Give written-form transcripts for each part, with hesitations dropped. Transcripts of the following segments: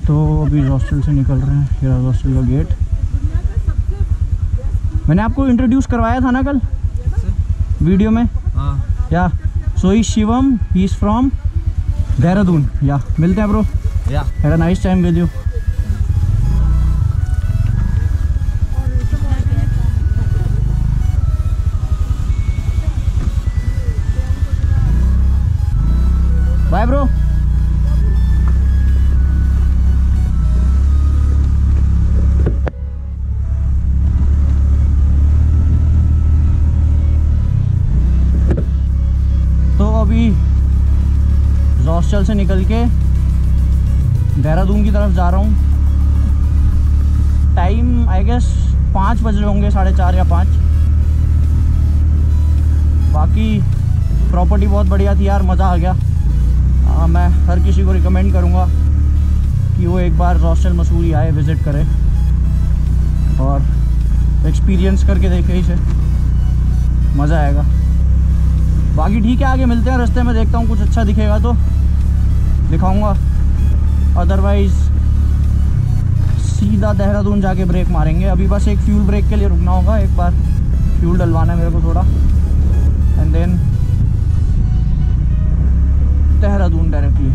तो अभी हॉस्टल से निकल रहे हैं, ये हॉस्टल का गेट। मैंने आपको इंट्रोड्यूस करवाया था ना कल वीडियो में। हाँ yeah so he Shivam, he is from Dehradun. Yeah मिलते हैं bro. Yeah have a nice time with you. Bye bro. तो अभी हॉस्टल से निकल के देहरादून की तरफ जा रहा हूँ। टाइम आई गेस 5 बज रहे होंगे, 4:30 या 5। बाकी प्रॉपर्टी बहुत बढ़िया थी यार, मज़ा आ गया। मैं हर किसी को रिकमेंड करूँगा कि वो एक बार हॉस्टल मसूरी आए, विज़िट करे और एक्सपीरियंस करके देखे इसे, मज़ा आएगा। बाकी ठीक है, आगे मिलते हैं रास्ते में, देखता हूँ कुछ अच्छा दिखेगा तो दिखाऊंगा, अदरवाइज़ सीधा देहरादून जाके ब्रेक मारेंगे। अभी बस एक फ्यूल ब्रेक के लिए रुकना होगा, एक बार फ्यूल डलवाना है मेरे को थोड़ा, एंड देन देहरादून डायरेक्टली।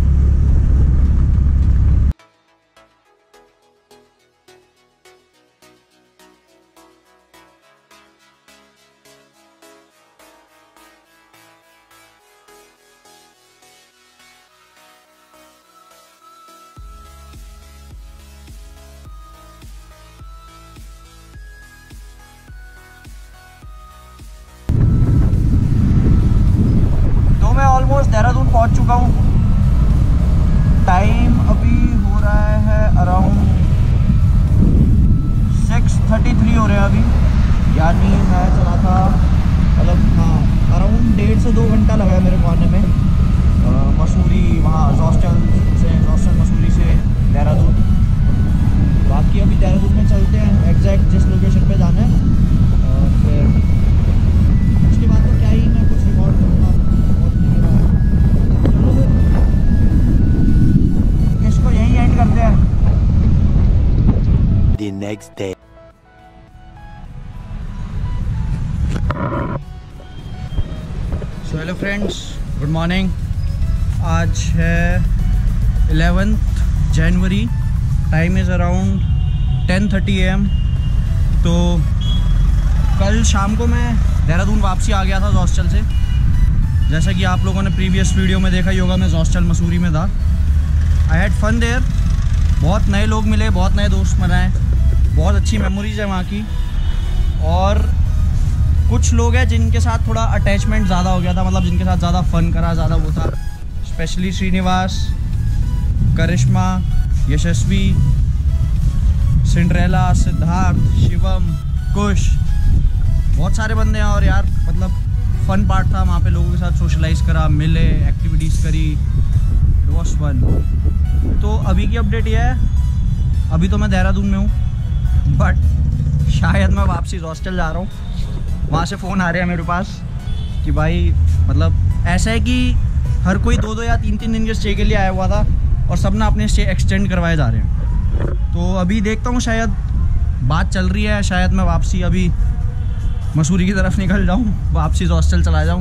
मैं ऑलमोस्ट देहरादून पहुंच चुका हूं। टाइम अभी हो रहा है अराउंड 6:33 हो रहे हैं अभी, यानी मैं चला था मतलब हाँ अराउंड 1.5 से 2 घंटा लगा है मेरे को आने में मसूरी, वहाँ हॉस्टल मसूरी से देहरादून। बाकी अभी देहरादून में चलते हैं एग्जैक्ट जिस लोकेशन पे जाना है, और फिर उसके बाद तो क्या ही मैं कुछ रिकॉर्ड करूँगा। इसको यही एंड करते हैं। The next day. So hello friends, good morning. आज है 11th जनवरी, टाइम इज़ अराउंड 10:30 AM। तो कल शाम को मैं देहरादून वापसी आ गया था हॉस्टल से। जैसा कि आप लोगों ने प्रीवियस वीडियो में देखा ही होगा, मैं हॉस्टल मसूरी में था। आई हैड फन देयर, बहुत नए लोग मिले, बहुत नए दोस्त बनाए, बहुत अच्छी मेमोरीज है वहाँ की। और कुछ लोग हैं जिनके साथ थोड़ा अटैचमेंट ज़्यादा हो गया था, मतलब जिनके साथ ज़्यादा फ़न करा, ज़्यादा वो था। स्पेशली श्रीनिवास, करिश्मा, यशस्वी, सिंड्रेला, सिद्धार्थ, शिवम, कुश, बहुत सारे बंदे हैं। और यार मतलब फ़न पार्ट था, वहाँ पे लोगों के साथ सोशलाइज़ करा, मिले, एक्टिविटीज़ करी, इट वॉज फन। तो अभी की अपडेट ये है, अभी तो मैं देहरादून में हूँ, बट शायद मैं वापसी हॉस्टल जा रहा हूँ। वहाँ से फ़ोन आ रहे हैं मेरे पास कि भाई मतलब ऐसा है कि हर कोई 2-2 या 3-3 दिन के स्टे के लिए आया हुआ था, और सब ना अपने स्टे एक्सटेंड करवाए जा रहे हैं। तो अभी देखता हूँ, शायद बात चल रही है, शायद मैं वापसी अभी मसूरी की तरफ निकल जाऊँ, वापसी हॉस्टल चला जाऊँ।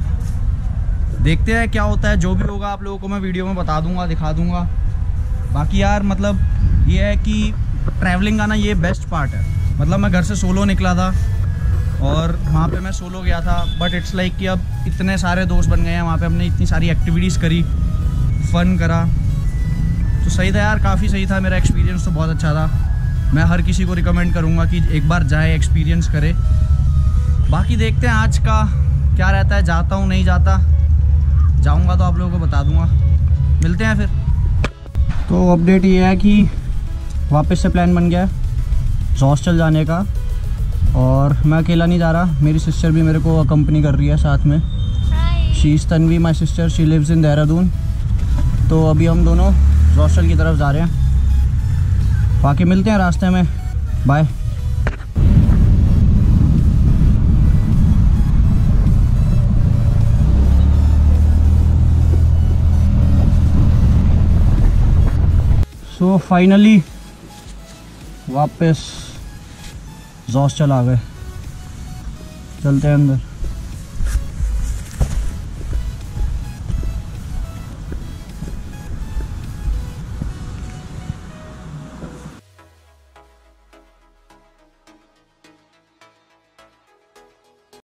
देखते हैं क्या होता है, जो भी होगा आप लोगों को मैं वीडियो में बता दूंगा, दिखा दूंगा। बाकी यार मतलब ये है कि ट्रैवलिंग का ना ये बेस्ट पार्ट है। मतलब मैं घर से सोलो निकला था और वहाँ पे मैं सोलो गया था, बट इट्स लाइक कि अब इतने सारे दोस्त बन गए हैं वहाँ पे, हमने इतनी सारी एक्टिविटीज़ करी, फ़न करा, तो सही था यार, काफ़ी सही था। मेरा एक्सपीरियंस तो बहुत अच्छा था। मैं हर किसी को रिकमेंड करूँगा कि एक बार जाए, एक्सपीरियंस करे। बाकी देखते हैं आज का क्या रहता है, जाता हूँ नहीं जाता, जाऊँगा तो आप लोगों को बता दूँगा। मिलते हैं फिर। तो अपडेट ये है कि वापस से प्लान बन गया है हॉस्टल जाने का, और मैं अकेला नहीं जा रहा, मेरी सिस्टर भी मेरे को अकम्पनी कर रही है साथ में। She is Tanvi, my sister, she lives in Dehradun. तो अभी हम दोनों हॉस्टल की तरफ जा रहे हैं, बाकी मिलते हैं रास्ते में। बाय। सो फाइनली वापस हॉस्टल आ गए, चलते हैं अंदर।